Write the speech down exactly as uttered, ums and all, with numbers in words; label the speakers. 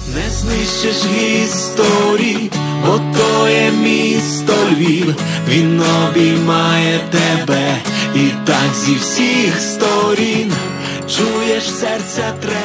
Speaker 1: Не знищиш історій, бо то є місто Львів. Він обіймає тебе і так зі всіх сторін. Чуєш серця трепет.